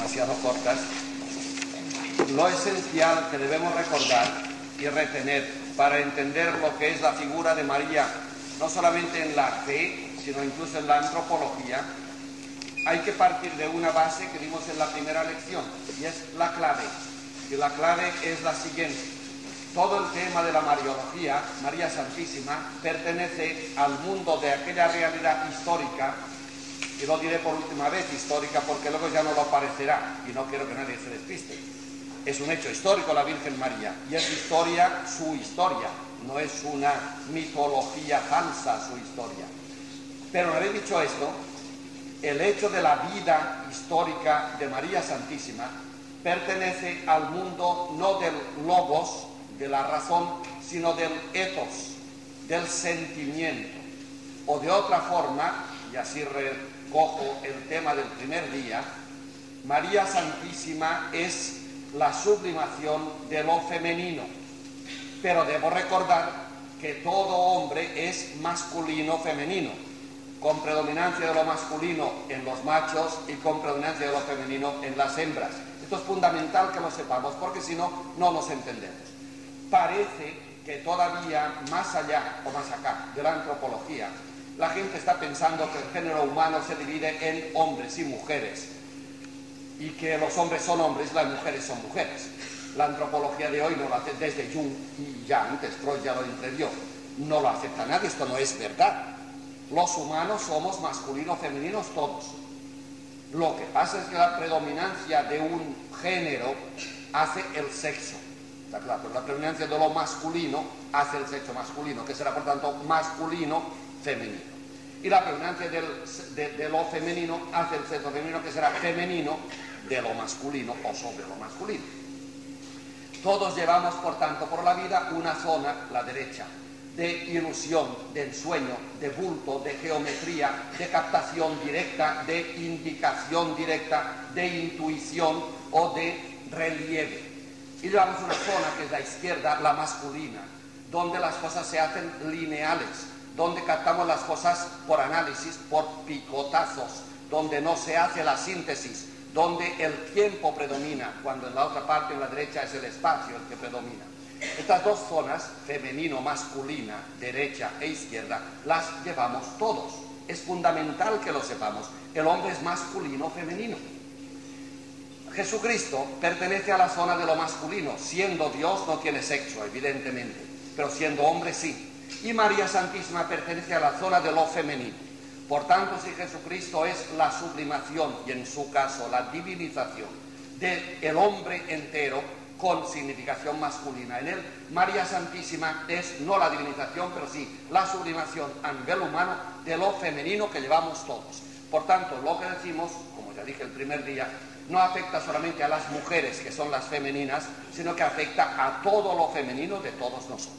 demasiado cortas. Lo esencial que debemos recordar y retener para entender lo que es la figura de María, no solamente en la fe, sino incluso en la antropología, hay que partir de una base que vimos en la primera lección, y es la clave. Y la clave es la siguiente: todo el tema de la Mariología, María Santísima, pertenece al mundo de aquella realidad histórica, y lo diré por última vez, histórica, porque luego ya no lo parecerá, y no quiero que nadie se despiste. Es un hecho histórico la Virgen María, y es historia su historia, no es una mitología falsa su historia. Pero una vez dicho esto, el hecho de la vida histórica de María Santísima pertenece al mundo no del logos, de la razón, sino del ethos, del sentimiento. O de otra forma, y así recojo el tema del primer día, María Santísima es la sublimación de lo femenino. Pero debo recordar que todo hombre es masculino-femenino, con predominancia de lo masculino en los machos y con predominancia de lo femenino en las hembras. Esto es fundamental que lo sepamos, porque si no, no nos entendemos. Parece que todavía más allá o más acá de la antropología, la gente está pensando que el género humano se divide en hombres y mujeres, y que los hombres son hombres y las mujeres son mujeres. La antropología de hoy no lo hace, desde Jung y ya antes, Freud ya lo entrevió, no lo acepta nadie, esto no es verdad. Los humanos somos masculinos, femeninos, todos. Lo que pasa es que la predominancia de un género hace el sexo, está claro, pero la predominancia de lo masculino hace el sexo masculino, que será por tanto masculino, femenino. Y la predominancia de lo femenino hace el sexo femenino, que será femenino de lo masculino o sobre lo masculino. Todos llevamos, por tanto, por la vida una zona, la derecha, de ilusión, de ensueño, de bulto, de geometría, de captación directa, de indicación directa, de intuición o de relieve. Y llevamos una zona que es la izquierda, la masculina, donde las cosas se hacen lineales, donde captamos las cosas por análisis, por picotazos, donde no se hace la síntesis, donde el tiempo predomina, cuando en la otra parte, en la derecha, es el espacio el que predomina. Estas dos zonas, femenino-masculina, derecha e izquierda, las llevamos todos. Es fundamental que lo sepamos. El hombre es masculino-femenino. Jesucristo pertenece a la zona de lo masculino. Siendo Dios no tiene sexo, evidentemente, pero siendo hombre sí. Y María Santísima pertenece a la zona de lo femenino. Por tanto, si Jesucristo es la sublimación, y en su caso la divinización, del hombre entero, con significación masculina en él, María Santísima es no la divinización, pero sí la sublimación a nivel humano de lo femenino que llevamos todos. Por tanto, lo que decimos, como ya dije el primer día, no afecta solamente a las mujeres, que son las femeninas, sino que afecta a todo lo femenino de todos nosotros.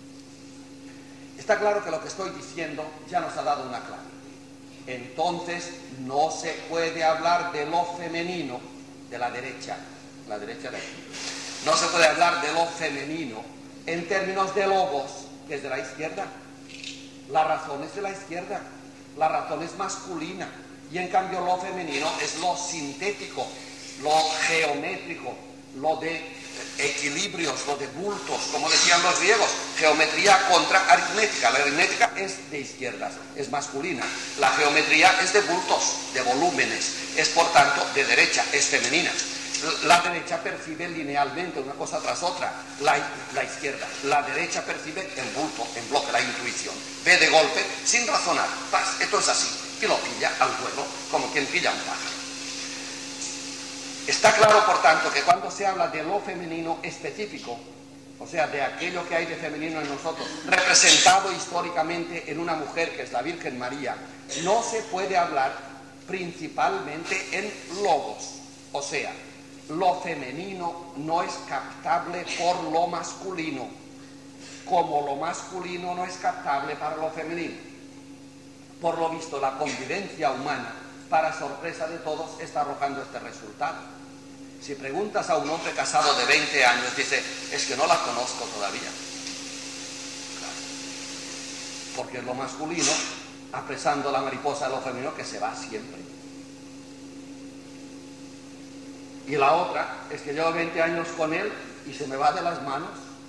Está claro que lo que estoy diciendo ya nos ha dado una clave. Entonces, no se puede hablar de lo femenino de la derecha de aquí. No se puede hablar de lo femenino en términos de logos, que es de la izquierda. La razón es de la izquierda, la razón es masculina, y en cambio lo femenino es lo sintético, lo geométrico, lo de equilibrios, lo de bultos, como decían los griegos, geometría contra aritmética. La aritmética es de izquierdas, es masculina. La geometría es de bultos, de volúmenes, es por tanto de derecha, es femenina. La derecha percibe linealmente una cosa tras otra, la izquierda. La derecha percibe en bulto, en bloque, la intuición. Ve de golpe, sin razonar, paz, esto es así, y lo pilla al vuelo, como quien pilla un pájaro. Está claro, por tanto, que cuando se habla de lo femenino específico, o sea, de aquello que hay de femenino en nosotros, representado históricamente en una mujer que es la Virgen María, no se puede hablar principalmente en logos, o sea, lo femenino no es captable por lo masculino, como lo masculino no es captable para lo femenino. Por lo visto, la convivencia humana, para sorpresa de todos, está arrojando este resultado. Si preguntas a un hombre casado de 20 años, dice, es que no la conozco todavía. Claro. Porque es lo masculino, apresando la mariposa de lo femenino, que se va siempre. Y la otra es que llevo 20 años con él y se me va de las manos.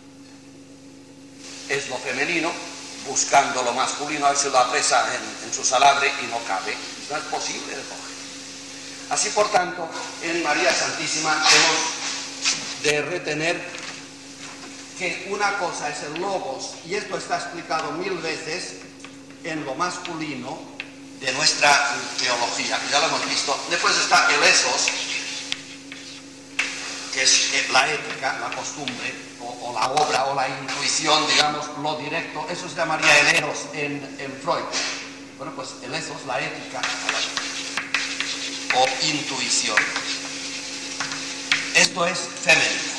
Es lo femenino buscando lo masculino, a ver si lo apresa en su salabre y no cabe. No es posible de coger. Así, por tanto, en María Santísima hemos de retener que una cosa es el logos, y esto está explicado 1000 veces en lo masculino de nuestra teología, ya lo hemos visto. Después está el esos, que es la ética, la costumbre, o la obra, o la intuición, digamos, lo directo. Eso se llamaría el eros en Freud. Bueno, pues el esos, la ética, o intuición. Esto es femenino.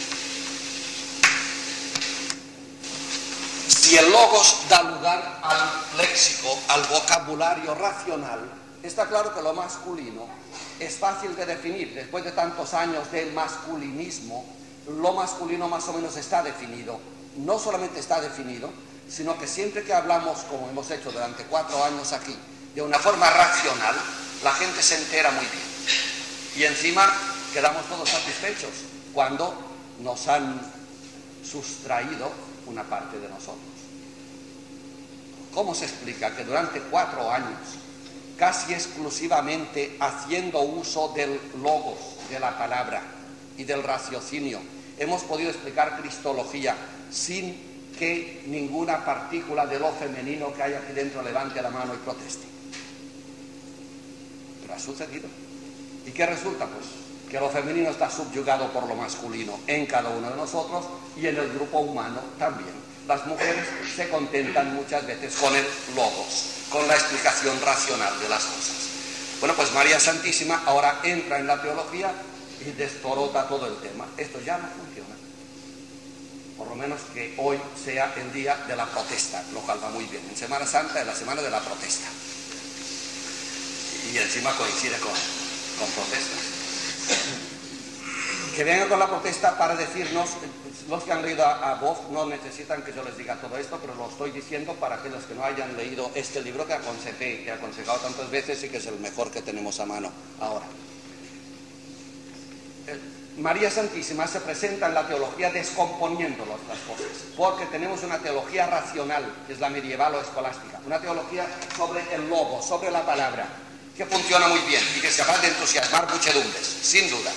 Si el logos da lugar al léxico, al vocabulario racional, está claro que lo masculino es fácil de definir. Después de tantos años del masculinismo, lo masculino más o menos está definido. No solamente está definido, sino que siempre que hablamos, como hemos hecho durante 4 años aquí, de una forma racional, la gente se entera muy bien. Y encima quedamos todos satisfechos cuando nos han sustraído una parte de nosotros. ¿Cómo se explica que durante 4 años, casi exclusivamente haciendo uso del logos, de la palabra y del raciocinio, hemos podido explicar cristología sin que ninguna partícula de lo femenino que hay aquí dentro levante la mano y proteste? Pero ha sucedido. ¿Y qué resulta? Pues que lo femenino está subyugado por lo masculino en cada uno de nosotros y en el grupo humano también. Las mujeres se contentan muchas veces con el logos, con la explicación racional de las cosas. Bueno, pues María Santísima ahora entra en la teología y destorota todo el tema. Esto ya no funciona. Por lo menos que hoy sea el día de la protesta, lo cual va muy bien. En Semana Santa es la semana de la protesta. Y encima coincide con protestas. Que vengan con la protesta para decirnos, los que han leído a voz no necesitan que yo les diga todo esto, pero lo estoy diciendo para aquellos que no hayan leído este libro que aconsejé, que he aconsejado tantas veces y que es el mejor que tenemos a mano ahora. María Santísima se presenta en la teología descomponiendo las cosas, porque tenemos una teología racional, que es la medieval o escolástica, una teología sobre el logo, sobre la palabra, que funciona muy bien y que se va de entusiasmar muchedumbres, sin duda.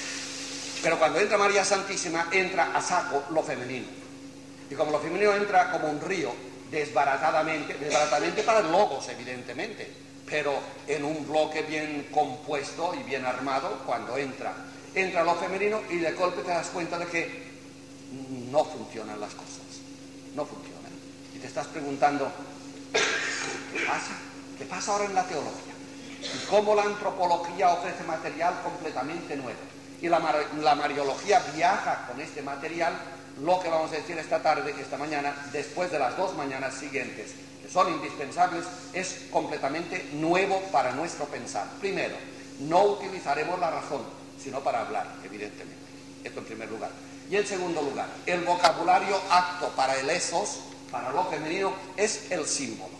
Pero cuando entra María Santísima, entra a saco lo femenino. Y como lo femenino entra como un río, desbaratadamente para el logos, evidentemente, pero en un bloque bien compuesto y bien armado, cuando entra lo femenino y de golpe te das cuenta de que no funcionan las cosas. No funcionan. Y te estás preguntando, ¿qué pasa? ¿Qué pasa ahora en la teología? Y cómo la antropología ofrece material completamente nuevo. Y la mariología viaja con este material, lo que vamos a decir esta mañana, después de las 2 mañanas siguientes, que son indispensables, es completamente nuevo para nuestro pensar. Primero, no utilizaremos la razón, sino para hablar, evidentemente. Esto en primer lugar. Y en segundo lugar, el vocabulario apto para el esos, para lo femenino, es el símbolo.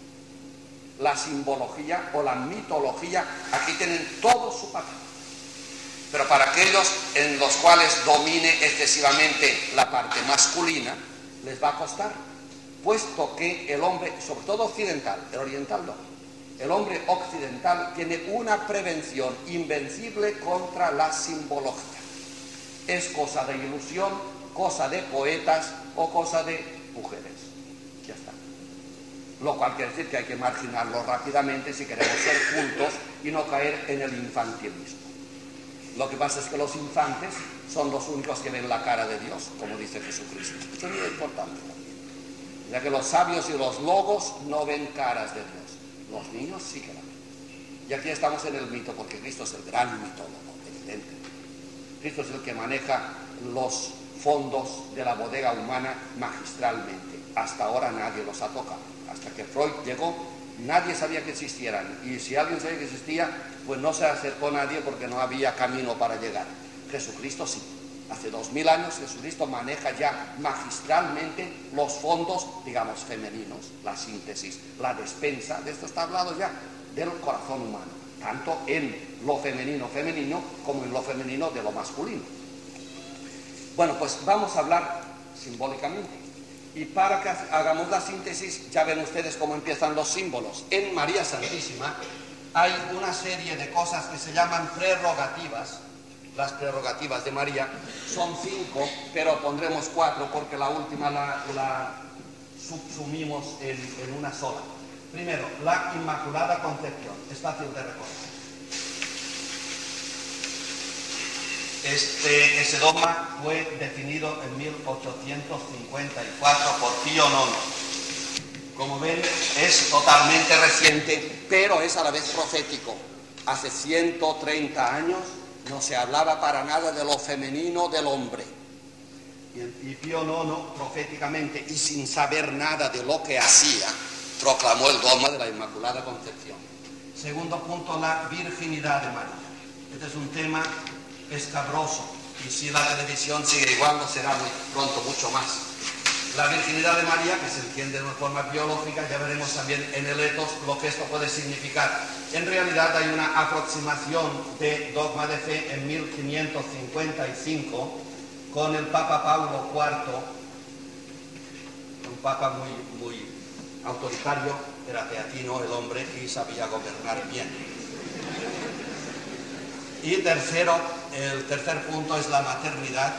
La simbología o la mitología, aquí tienen todo su papel. Pero para aquellos en los cuales domine excesivamente la parte masculina, les va a costar, puesto que el hombre, sobre todo occidental, el oriental no, el hombre occidental tiene una prevención invencible contra la simbología. Es cosa de ilusión, cosa de poetas o cosa de mujeres. Ya está. Lo cual quiere decir que hay que marginarlo rápidamente si queremos ser cultos y no caer en el infantilismo. Lo que pasa es que los infantes son los únicos que ven la cara de Dios, como dice Jesucristo. Esto es muy importante también. Ya que los sabios y los logos no ven caras de Dios. Los niños sí que la ven. Y aquí estamos en el mito, porque Cristo es el gran mitólogo, evidente. Cristo es el que maneja los fondos de la bodega humana magistralmente. Hasta ahora nadie los ha tocado. Hasta que Freud llegó, nadie sabía que existieran. Y si alguien sabía que existía, pues no se acercó nadie porque no había camino para llegar. Jesucristo sí. Hace 2000 años Jesucristo maneja ya magistralmente los fondos, digamos, femeninos, la síntesis, la despensa, de esto está hablado ya, del corazón humano. tanto en lo femenino como en lo femenino de lo masculino. Bueno, pues vamos a hablar simbólicamente. Y para que hagamos la síntesis, ya ven ustedes cómo empiezan los símbolos. En María Santísima hay una serie de cosas que se llaman prerrogativas. Las prerrogativas de María son 5, pero pondremos 4 porque la última la subsumimos en una sola. Primero, la Inmaculada Concepción. Es fácil de recordar. Ese dogma fue definido en 1854 por Pío IX. Como ven, es totalmente reciente, pero es a la vez profético. Hace 130 años no se hablaba para nada de lo femenino del hombre. Y Pío IX, proféticamente y sin saber nada de lo que hacía, proclamó el dogma de la Inmaculada Concepción. Segundo punto, la virginidad de María. Este es un tema escabroso, y si la televisión sigue igual, no será muy pronto mucho más. La virginidad de María, que se entiende de una forma biológica, ya veremos también en el etos lo que esto puede significar. En realidad hay una aproximación de dogma de fe en 1555 con el Papa Paulo IV, un papa muy autoritario, era teatino el hombre y sabía gobernar bien. Y tercero, el tercer punto es la maternidad.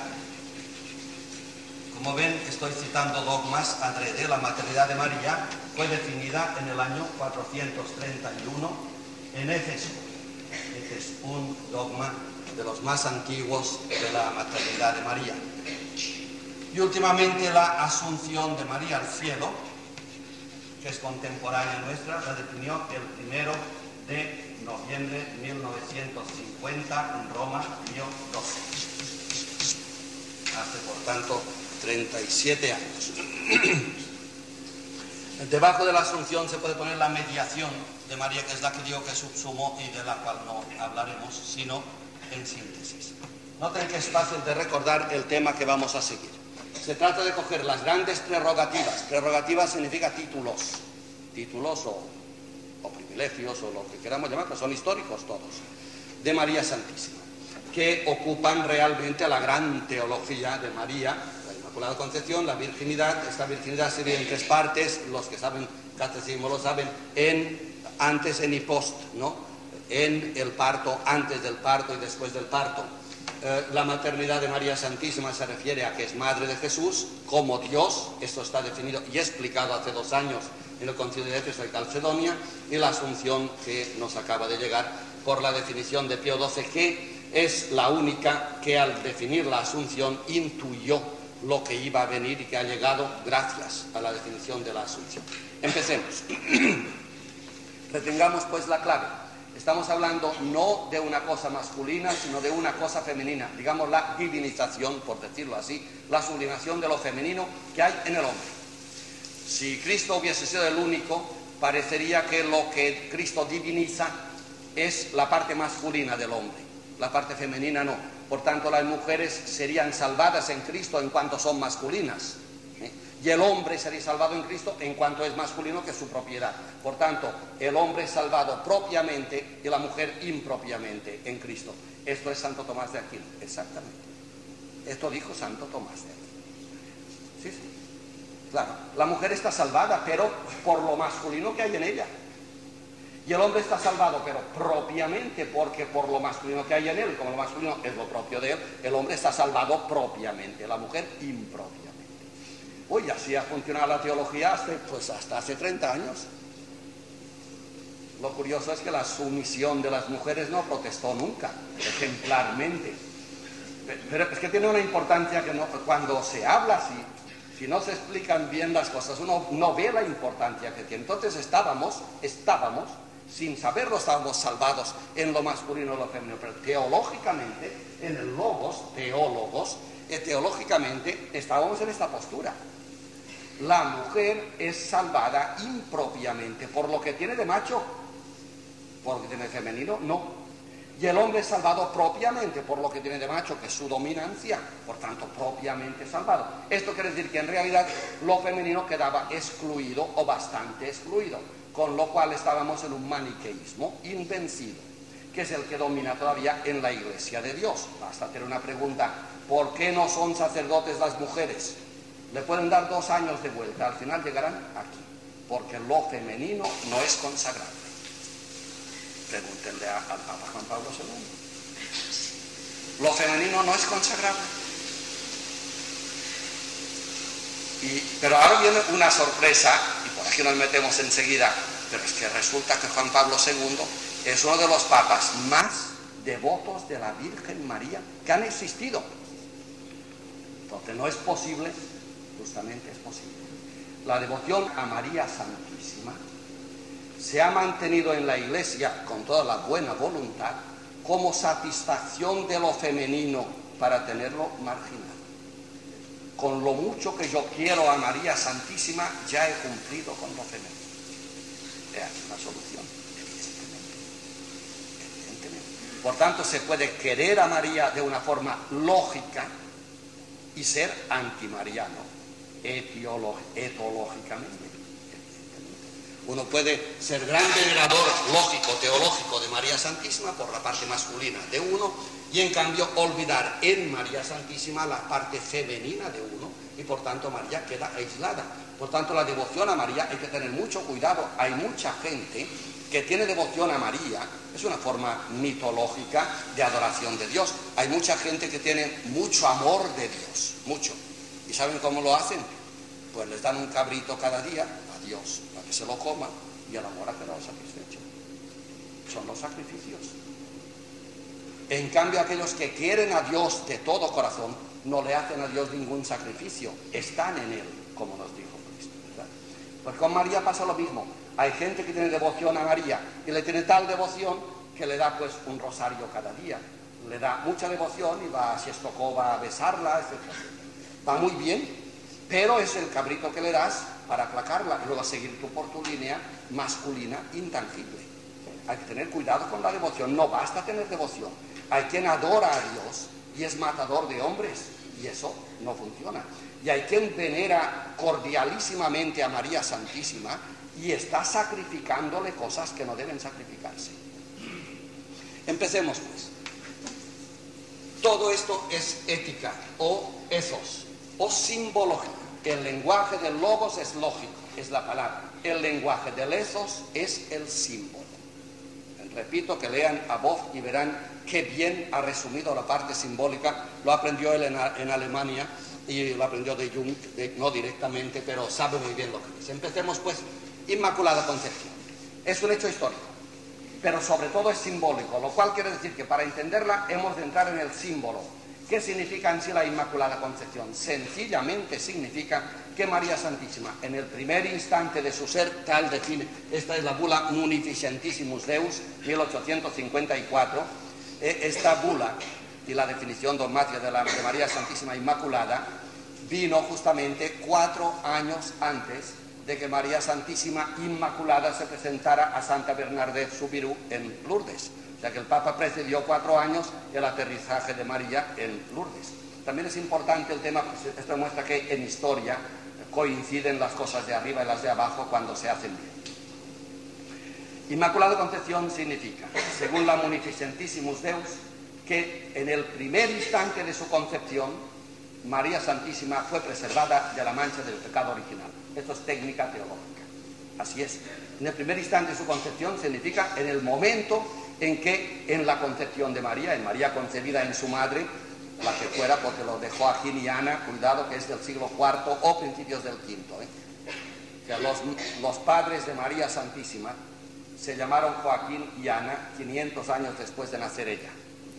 Como ven, estoy citando dogmas adrede. La maternidad de María fue definida en el año 431 en Éfeso. Este es un dogma de los más antiguos de la maternidad de María. Y últimamente la Asunción de María al cielo, que es contemporánea nuestra, la definió el 1 de noviembre de 1950 en Roma, Pío XII. Hace, por tanto, 37 años. Debajo de la Asunción se puede poner la mediación de María, que es la que digo que subsumo y de la cual no hablaremos, sino en síntesis. Noten que es fácil de recordar el tema que vamos a seguir. Se trata de coger las grandes prerrogativas. Prerrogativas significa títulos. Títulos o privilegios, o lo que queramos llamar, pero son históricos todos, de María Santísima, que ocupan realmente la gran teología de María, la Inmaculada Concepción, la virginidad. Esta virginidad se divide en 3 partes, los que saben catecismo lo saben, antes, en y post, ¿no? En el parto, antes del parto y después del parto. La maternidad de María Santísima se refiere a que es madre de Jesús, como Dios. Esto está definido y explicado hace 2 años en el Concilio de Éfeso y Calcedonia. Y la Asunción, que nos acaba de llegar por la definición de Pío XII, que es la única que al definir la Asunción intuyó lo que iba a venir y que ha llegado gracias a la definición de la Asunción. Empecemos. Retengamos pues la clave. Estamos hablando no de una cosa masculina, sino de una cosa femenina, digamos la divinización, por decirlo así, la sublimación de lo femenino que hay en el hombre. Si Cristo hubiese sido el único, parecería que lo que Cristo diviniza es la parte masculina del hombre, la parte femenina no. Por tanto, las mujeres serían salvadas en Cristo en cuanto son masculinas, y el hombre sería salvado en Cristo en cuanto es masculino, que es su propiedad. Por tanto, el hombre es salvado propiamente y la mujer impropiamente en Cristo. Esto es Santo Tomás de Aquino, exactamente. Esto dijo Santo Tomás de Aquino. Sí, sí. Claro, la mujer está salvada, pero por lo masculino que hay en ella. Y el hombre está salvado, pero propiamente, porque por lo masculino que hay en él, como lo masculino es lo propio de él, el hombre está salvado propiamente, la mujer impropiamente. Uy, así ha funcionado la teología hasta hace 30 años. Lo curioso es que la sumisión de las mujeres no protestó nunca, ejemplarmente. Pero es que tiene una importancia que no, cuando se habla así, si no se explican bien las cosas, uno no ve la importancia que tiene. Entonces estábamos, sin saberlo, estábamos salvados en lo masculino y lo femenino, pero teológicamente, en el logos, teológicamente, estábamos en esta postura. La mujer es salvada impropiamente, por lo que tiene de macho, por lo que tiene de femenino, no. Y el hombre es salvado propiamente, por lo que tiene de macho, que es su dominancia, por tanto, propiamente salvado. Esto quiere decir que en realidad lo femenino quedaba excluido o bastante excluido, con lo cual estábamos en un maniqueísmo invencido. que es el que domina todavía en la Iglesia de Dios. Basta tener una pregunta: ¿por qué no son sacerdotes las mujeres? Le pueden dar 2 años de vuelta, al final llegarán aquí, porque lo femenino no es consagrable. Pregúntenle al Papa Juan Pablo II. Lo femenino no es consagrable. Pero ahora viene una sorpresa, y por aquí nos metemos enseguida, pero es que resulta que Juan Pablo II es uno de los papas más devotos de la Virgen María que han existido. Porque no es posible, justamente es posible. La devoción a María Santísima se ha mantenido en la Iglesia con toda la buena voluntad como satisfacción de lo femenino para tenerlo marginado. Con lo mucho que yo quiero a María Santísima, ya he cumplido con lo femenino. Es una solución, evidentemente. Por tanto, se puede querer a María de una forma lógica y ser antimariano, etológicamente. Uno puede ser gran venerador lógico, teológico de María Santísima por la parte masculina de uno, y en cambio olvidar en María Santísima la parte femenina de uno, y por tanto María queda aislada. Por tanto, la devoción a María hay que tener mucho cuidado. Hay mucha gente que tiene devoción a María, es una forma mitológica de adoración de Dios. Hay mucha gente que tiene mucho amor de Dios, mucho. ¿Y saben cómo lo hacen? Pues les dan un cabrito cada día a Dios, para que se lo coman, y el amor ha quedado satisfecho. Son los sacrificios. En cambio, aquellos que quieren a Dios de todo corazón, no le hacen a Dios ningún sacrificio, están en Él, como nos dijo Cristo, ¿verdad? Pues con María pasa lo mismo. Hay gente que tiene devoción a María, y le tiene tal devoción que le da pues un rosario cada día. Le da mucha devoción y va, si es tocó, va a besarla, etc. Va muy bien, pero es el cabrito que le das para aplacarla y luego seguir tú por tu línea masculina intangible. Hay que tener cuidado con la devoción. No basta tener devoción. Hay quien adora a Dios y es matador de hombres, y eso no funciona. Y hay quien venera cordialísimamente a María Santísima y está sacrificándole cosas que no deben sacrificarse. Empecemos pues. Todo esto es ética o ethos o simbología. El lenguaje del logos es lógico, es la palabra. El lenguaje del ethos es el símbolo. Repito, que lean a Boff y verán qué bien ha resumido la parte simbólica. Lo aprendió él en Alemania y lo aprendió de Jung, no directamente, pero sabe muy bien lo que dice. Empecemos pues. Inmaculada Concepción. Es un hecho histórico, pero sobre todo es simbólico, lo cual quiere decir que para entenderla hemos de entrar en el símbolo. ¿Qué significa en sí la Inmaculada Concepción? Sencillamente significa que María Santísima, en el primer instante de su ser, tal define, esta es la bula Munificentissimus Deus, 1854, esta bula y la definición dogmática de María Santísima Inmaculada vino justamente 4 años antes de que María Santísima Inmaculada se presentara a Santa Bernadette Soubirous en Lourdes. O sea que el Papa precedió 4 años el aterrizaje de María en Lourdes. También es importante el tema, pues esto demuestra que en historia coinciden las cosas de arriba y las de abajo cuando se hacen bien. Inmaculada Concepción significa, según la Munificentissimus Deus, que en el primer instante de su concepción, María Santísima fue preservada de la mancha del pecado original. Esto es técnica teológica. Así es. En el primer instante de su concepción significa en el momento en que en la concepción de María, en María concebida en su madre, la que fuera, porque lo de Joaquín y Ana, cuidado que es del siglo IV o principios del V, que los padres de María Santísima se llamaron Joaquín y Ana 500 años después de nacer ella.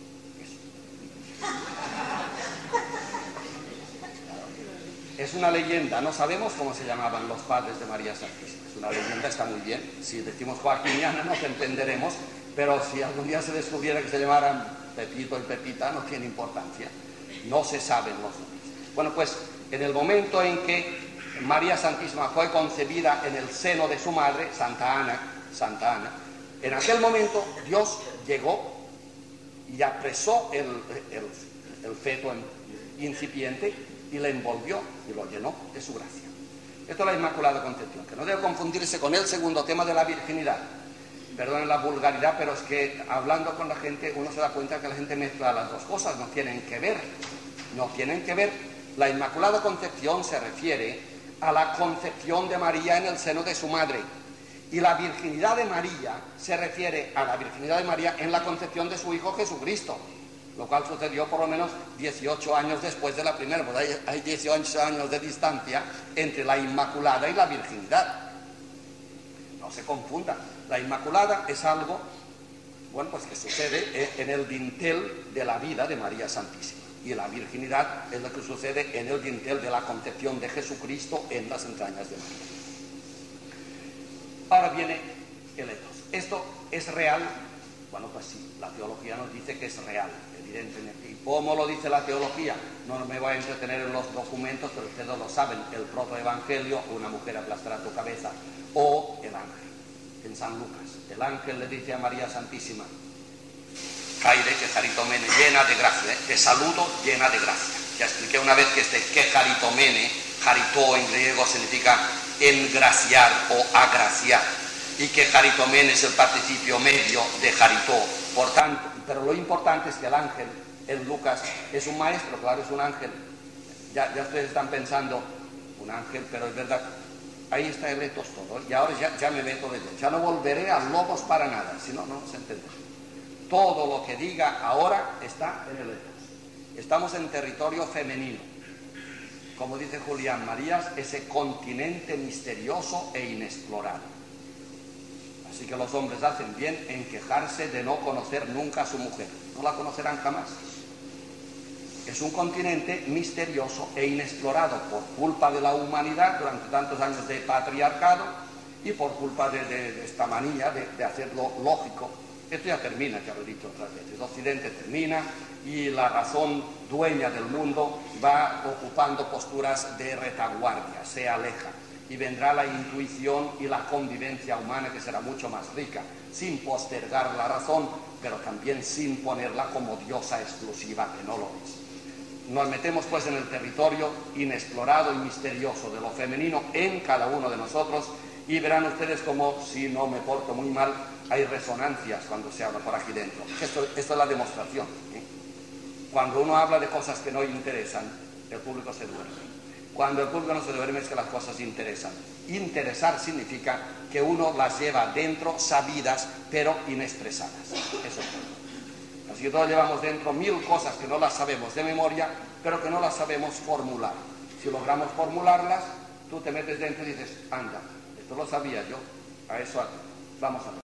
Es una leyenda, no sabemos cómo se llamaban los padres de María Santísima. Es una leyenda, está muy bien. Si decimos Joaquín y Ana nos entenderemos, pero si algún día se descubriera que se llamaran Pepito y Pepita, no tiene importancia. No se saben los nombres. Bueno, pues en el momento en que María Santísima fue concebida en el seno de su madre, Santa Ana, en aquel momento Dios llegó y apresó el feto incipiente y le envolvió y lo llenó de su gracia. Esto es la Inmaculada Concepción, que no debe confundirse con el segundo tema de la virginidad. perdonen la vulgaridad, pero es que hablando con la gente uno se da cuenta que la gente mezcla las dos cosas, no tienen que ver, no tienen que ver. La Inmaculada Concepción se refiere a la concepción de María en el seno de su madre, y la virginidad de María se refiere a la virginidad de María en la concepción de su Hijo Jesucristo, lo cual sucedió por lo menos 18 años después de la primera, porque hay 18 años de distancia entre la Inmaculada y la virginidad. No se confundan, la Inmaculada es algo, bueno, pues que sucede en el dintel de la vida de María Santísima, y la virginidad es lo que sucede en el dintel de la concepción de Jesucristo en las entrañas de María. Ahora viene el etos. ¿Esto es real? Bueno, pues sí, la teología nos dice que es real, evidentemente. ¿Y cómo lo dice la teología? No me voy a entretener en los documentos, pero ustedes lo saben, el protoevangelio, una mujer aplastará tu cabeza, o el ángel, en San Lucas. El ángel le dice a María Santísima, Caire, que charitomene, llena de gracia, te saludo llena de gracia. Ya expliqué una vez que que charitomene, charitó en griego significa engraciar o agraciar, y que charitomene es el participio medio de charitó. Por tanto, pero lo importante es que el ángel en Lucas es un maestro, claro, es un ángel. Ya ustedes están pensando, un ángel, pero es verdad, ahí está el etos todo, y ahora ya me meto de lleno, ya no volveré a lobos para nada, si no, no se entiende. Todo lo que diga ahora está en el etos. Estamos en territorio femenino. Como dice Julián Marías, ese continente misterioso e inexplorado. Así que los hombres hacen bien en quejarse de no conocer nunca a su mujer. No la conocerán jamás. Es un continente misterioso e inexplorado por culpa de la humanidad durante tantos años de patriarcado y por culpa de esta manía de hacerlo lógico. Esto ya termina, ya lo he dicho otras veces. Occidente termina y la razón dueña del mundo va ocupando posturas de retaguardia, se aleja. Y vendrá la intuición y la convivencia humana, que será mucho más rica, sin postergar la razón, pero también sin ponerla como diosa exclusiva, que no lo es. Nos metemos pues en el territorio inexplorado y misterioso de lo femenino en cada uno de nosotros, y verán ustedes como, si no me porto muy mal, hay resonancias cuando se habla por aquí dentro. Esto es la demostración, ¿eh? Cuando uno habla de cosas que no interesan, el público se duerme. Cuando el público no se duerme es que las cosas interesan. Interesar significa que uno las lleva dentro, sabidas, pero inexpresadas. Eso es todo. Así que todos llevamos dentro 1000 cosas que no las sabemos de memoria, pero que no las sabemos formular. Si logramos formularlas, tú te metes dentro y dices, anda, esto lo sabía yo, a eso vamos a ver.